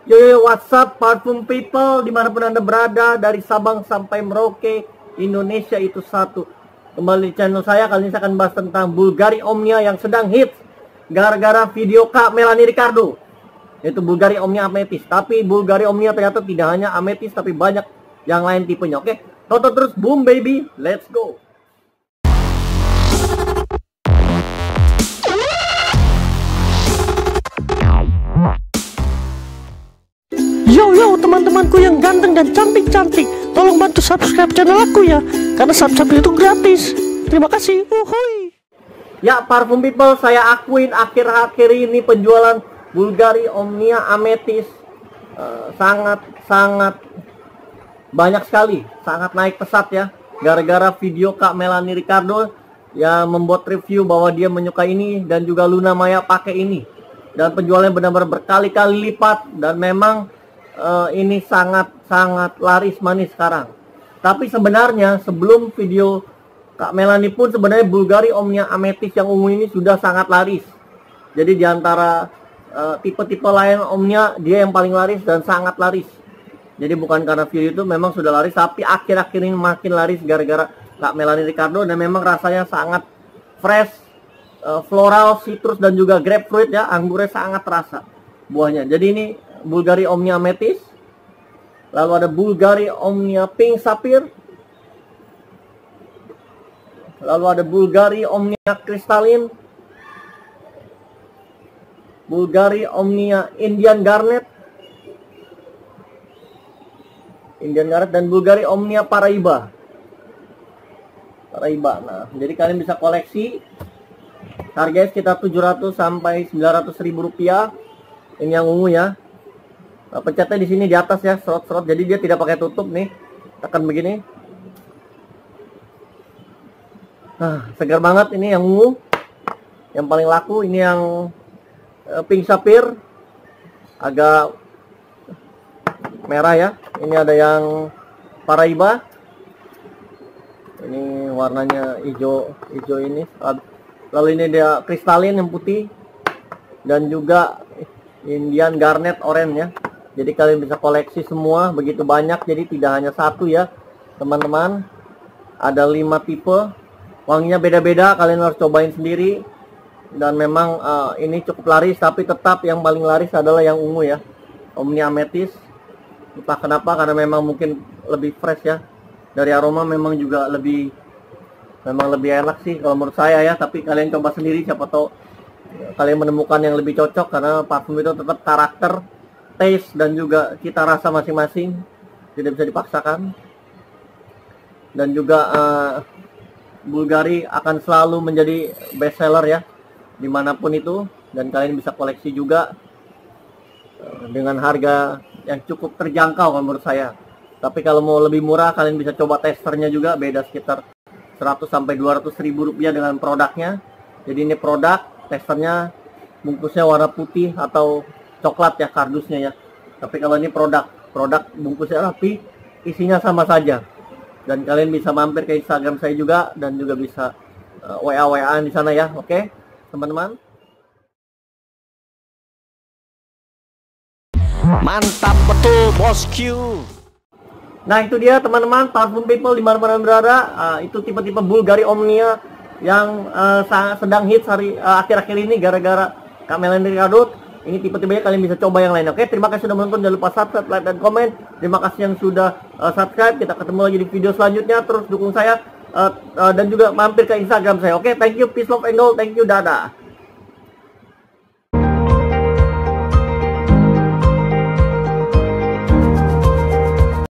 Yo, what's up parfum people dimanapun anda berada, dari Sabang sampai Merauke, Indonesia itu satu. Kembali di channel saya, kali ini saya akan bahas tentang Bulgari Omnia yang sedang hits gara-gara video Kak Melanie Ricardo, yaitu Bulgari Omnia Amethyst. Tapi Bulgari Omnia ternyata tidak hanya Amethyst, tapi banyak yang lain tipenya. Oke, tonton terus, boom baby, let's go. Yo teman-temanku yang ganteng dan cantik-cantik, tolong bantu subscribe channel aku ya, karena subscribe itu gratis. Terima kasih. Uhuy. Ya parfum people, saya akuin akhir-akhir ini penjualan Bulgari Omnia Amethyst sangat banyak sekali, sangat naik pesat ya, gara-gara video Kak Melanie Ricardo yang membuat review bahwa dia menyukai ini, dan juga Luna Maya pakai ini, dan penjualannya benar-benar berkali-kali lipat, dan memang ini sangat laris manis sekarang. Tapi sebenarnya sebelum video Kak Melanie pun sebenarnya Bulgari Omnia Amethyst yang ungu ini sudah sangat laris. Jadi diantara tipe-tipe lain Omnia, dia yang paling laris dan sangat laris. Jadi bukan karena video itu memang sudah laris, tapi akhir-akhir ini makin laris gara-gara Kak Melanie Ricardo, dan memang rasanya sangat fresh, floral, citrus, dan juga grapefruit ya, anggurnya sangat terasa buahnya. Jadi ini Bulgari Omnia Amethyst, lalu ada Bulgari Omnia Pink Sapphire, lalu ada Bulgari Omnia Crystalline, Bulgari Omnia Indian Garnet, dan Bulgari Omnia Paraiba. Nah, jadi kalian bisa koleksi. Harganya sekitar 700 sampai 900 ribu rupiah. Ini yang ungu ya. Pencetnya di sini di atas ya, serot-serot. Jadi dia tidak pakai tutup nih. Tekan begini. Segar banget ini yang ungu. Yang paling laku ini yang Pink Sapphire. Agak merah ya. Ini ada yang Paraiba. Ini warnanya hijau ini. Lalu ini dia Crystalline yang putih, dan juga Indian Garnet Orange ya. Jadi kalian bisa koleksi semua, begitu banyak. Jadi tidak hanya satu ya teman-teman, ada 5 tipe. Wanginya beda-beda, kalian harus cobain sendiri. Dan memang ini cukup laris, tapi tetap yang paling laris adalah yang ungu ya, Omnia Amethyst. Entah kenapa, karena memang mungkin lebih fresh ya. Dari aroma memang juga lebih enak sih kalau menurut saya ya. Tapi kalian coba sendiri, siapa tahu kalian menemukan yang lebih cocok, karena parfum itu tetap karakter, taste, dan juga cita rasa masing-masing, tidak bisa dipaksakan. Dan juga Bulgari akan selalu menjadi best seller ya, dimanapun itu, dan kalian bisa koleksi juga dengan harga yang cukup terjangkau menurut saya. Tapi kalau mau lebih murah, kalian bisa coba testernya juga, beda sekitar 100 sampai 200 ribu rupiah dengan produknya. Jadi ini produk, testernya bungkusnya warna putih atau coklat ya, kardusnya ya. Tapi kalau ini produk bungkusnya rapi, isinya sama saja. Dan kalian bisa mampir ke Instagram saya juga, dan juga bisa WA-WA di sana ya. Oke, teman-teman. Mantap betul bosku. Nah itu dia teman-teman, parfum people dimana-mana berada. Itu tipe-tipe Bulgari Omnia yang sedang hits akhir-akhir ini gara-gara Kak Melanie Ricardo. Ini tipe-tipenya, kalian bisa coba yang lain. Oke, terima kasih sudah menonton. Jangan lupa subscribe, like, dan komen. Terima kasih yang sudah subscribe. Kita ketemu lagi di video selanjutnya. Terus dukung saya dan juga mampir ke Instagram saya. Oke, thank you, peace, love, and gold. Thank you, dadah.